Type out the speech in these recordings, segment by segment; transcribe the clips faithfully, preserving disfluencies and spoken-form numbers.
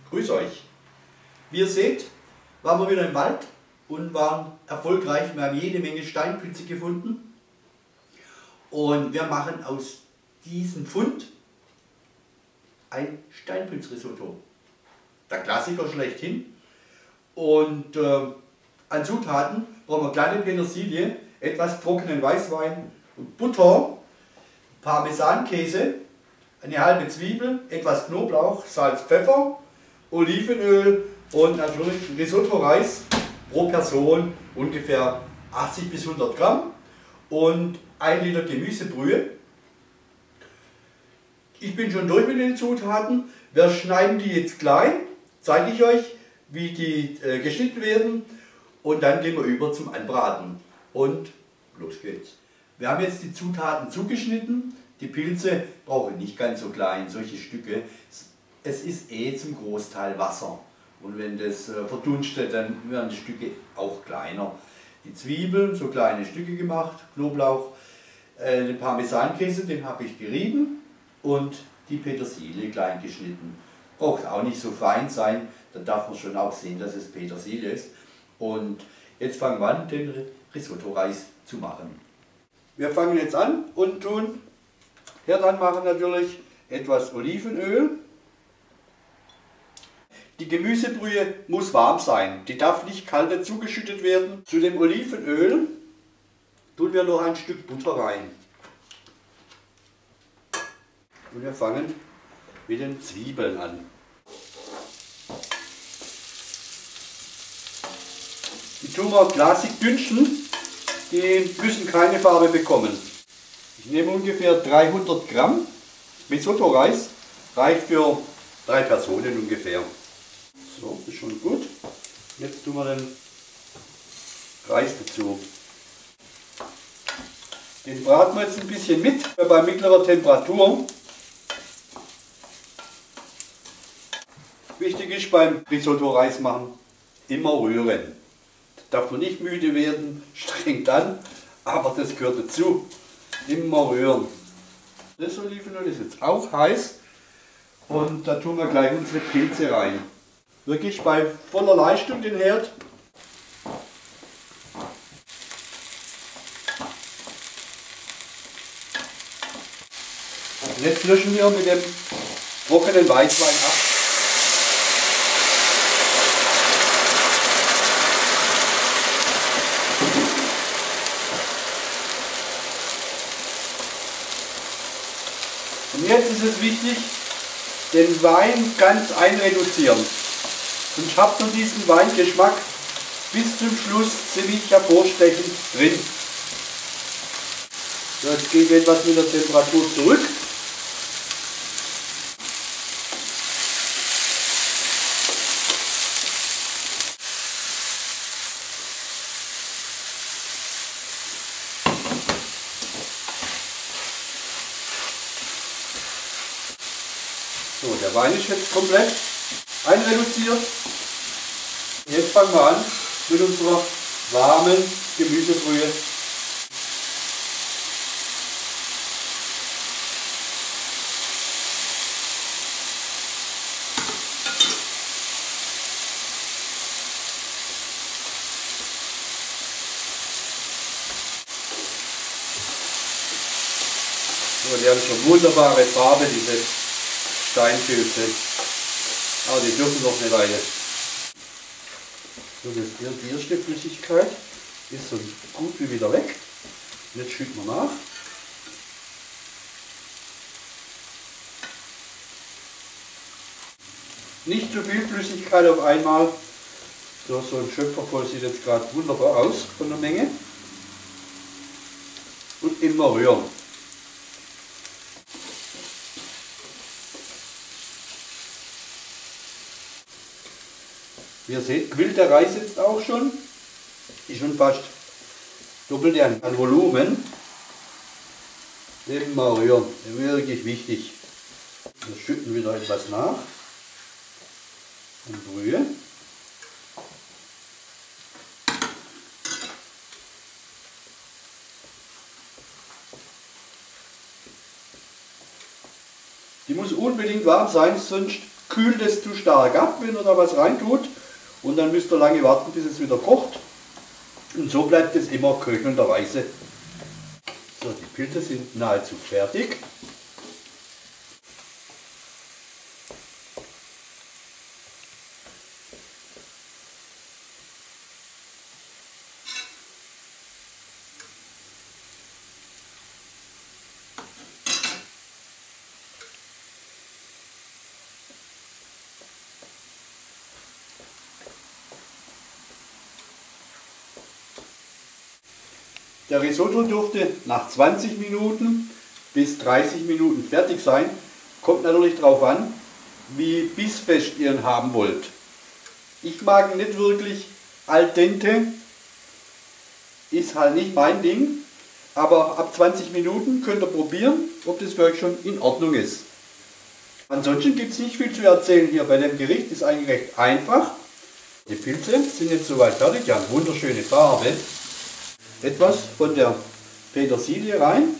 Grüß euch! Wie ihr seht, waren wir wieder im Wald und waren erfolgreich. Wir haben jede Menge Steinpilze gefunden und wir machen aus diesem Fund ein Steinpilzrisotto. Der Klassiker schlechthin. Und äh, an Zutaten brauchen wir kleine Petersilie, etwas trockenen Weißwein und Butter, Parmesankäse, eine halbe Zwiebel, etwas Knoblauch, Salz, Pfeffer, Olivenöl und natürlich Risotto-Reis pro Person ungefähr achtzig bis hundert Gramm und ein Liter Gemüsebrühe. Ich bin schon durch mit den Zutaten. Wir schneiden die jetzt klein, zeige ich euch, wie die äh, geschnitten werden und dann gehen wir über zum Anbraten und los geht's. Wir haben jetzt die Zutaten zugeschnitten. Die Pilze brauchen nicht ganz so klein, solche Stücke. Es ist eh zum Großteil Wasser und wenn das äh, verdunstet, dann werden die Stücke auch kleiner. Die Zwiebeln, so kleine Stücke gemacht, Knoblauch, äh, den Parmesankäse, den habe ich gerieben und die Petersilie klein geschnitten. Braucht auch nicht so fein sein, da darf man schon auch sehen, dass es Petersilie ist. Und jetzt fangen wir an, den Risotto-Reis zu machen. Wir fangen jetzt an und tun Herd anmachen natürlich, etwas Olivenöl. Die Gemüsebrühe muss warm sein, die darf nicht kalt dazugeschüttet werden. Zu dem Olivenöl tun wir noch ein Stück Butter rein. Und wir fangen mit den Zwiebeln an. Die tun wir glasig dünsten, die müssen keine Farbe bekommen. Ich nehme ungefähr dreihundert Gramm Risotto-Reis, reicht für drei Personen ungefähr. So, ist schon gut. Jetzt tun wir den Reis dazu. Den braten wir jetzt ein bisschen mit bei mittlerer Temperatur. Wichtig ist beim Risotto-Reis machen, immer rühren. Da darf man nicht müde werden, strengt an, aber das gehört dazu. Immer rühren. Das Olivenöl ist jetzt auch heiß und da tun wir gleich unsere Pilze rein. Wirklich bei voller Leistung den Herd. Und jetzt löschen wir mit dem trockenen Weißwein ab. Und jetzt ist es wichtig, den Wein ganz einreduzieren. Sonst habt ihr diesen Weingeschmack bis zum Schluss ziemlich hervorstechend drin. So, jetzt gehen wir etwas mit der Temperatur zurück. So, der Wein ist jetzt komplett einreduziert. Jetzt fangen wir an mit unserer warmen Gemüsebrühe. So, die haben schon wunderbare Farbe, diese Steinpilze. Aber die dürfen noch eine Weile. So, das, die erste Flüssigkeit ist so gut wie wieder weg. Jetzt schütten wir nach. Nicht zu viel Flüssigkeit auf einmal. So, so ein Schöpfer voll sieht jetzt gerade wunderbar aus von der Menge. Und immer rühren. Wie ihr seht, quillt der Reis jetzt auch schon. Ist schon fast doppelt an Volumen. Immer rühren, wirklich wichtig. Wir schütten wieder etwas nach. Und Brühe. Die muss unbedingt warm sein, sonst kühlt es zu stark ab, wenn ihr da was rein tut. Und dann müsst ihr lange warten, bis es wieder kocht. Und so bleibt es immer köchelnderweise. So, die Pilze sind nahezu fertig. Der Risotto dürfte nach zwanzig Minuten bis dreißig Minuten fertig sein. Kommt natürlich darauf an, wie bissfest ihr ihn haben wollt. Ich mag ihn nicht wirklich al dente, ist halt nicht mein Ding, aber ab zwanzig Minuten könnt ihr probieren, ob das für euch schon in Ordnung ist. Ansonsten gibt es nicht viel zu erzählen hier bei dem Gericht, ist eigentlich recht einfach. Die Pilze sind jetzt soweit fertig, die haben wunderschöne Farbe. Etwas von der Petersilie rein.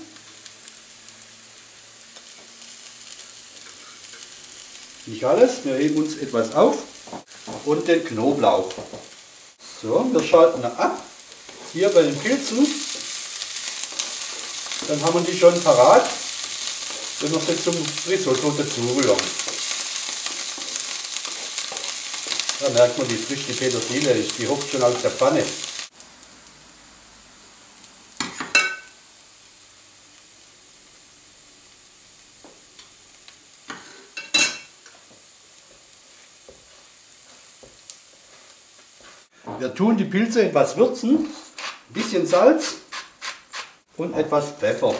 Nicht alles, wir heben uns etwas auf. Und den Knoblauch. So, wir schalten ab. Hier bei den Pilzen. Dann haben wir die schon parat, wenn wir sie zum Risotto dazu rühren. Da merkt man, wie frisch die Petersilie ist. Die hopft schon aus der Pfanne. Wir tun die Pilze etwas würzen, ein bisschen Salz und etwas Pfeffer.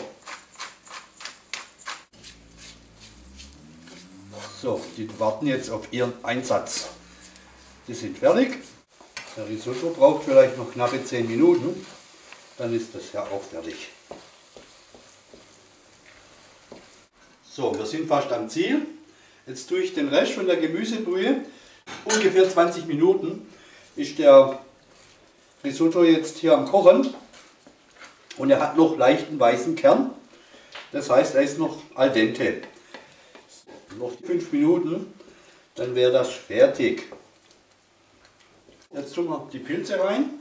So, die warten jetzt auf ihren Einsatz. Die sind fertig. Der Risotto braucht vielleicht noch knappe zehn Minuten, dann ist das ja auch fertig. So, wir sind fast am Ziel. Jetzt tue ich den Rest von der Gemüsebrühe, ungefähr zwanzig Minuten. Ist der Risotto jetzt hier am Kochen und er hat noch leichten weißen Kern, das heißt, er ist noch al dente. Noch fünf Minuten, dann wäre das fertig. Jetzt tun wir die Pilze rein.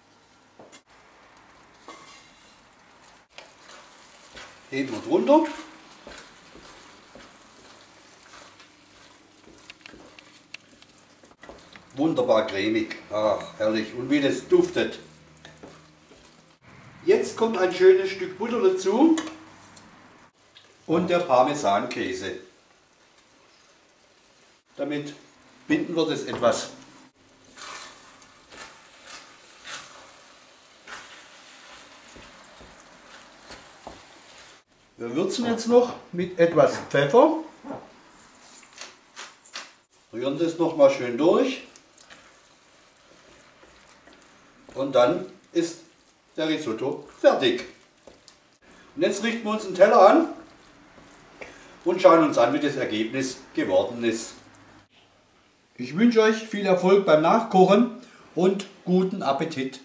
Heben wir drunter. Wunderbar cremig. Ach, herrlich. Und wie das duftet. Jetzt kommt ein schönes Stück Butter dazu und der Parmesankäse. Damit binden wir das etwas. Wir würzen jetzt noch mit etwas Pfeffer. Rühren das noch mal schön durch. Und dann ist der Risotto fertig. Und jetzt richten wir uns einen Teller an und schauen uns an, wie das Ergebnis geworden ist. Ich wünsche euch viel Erfolg beim Nachkochen und guten Appetit.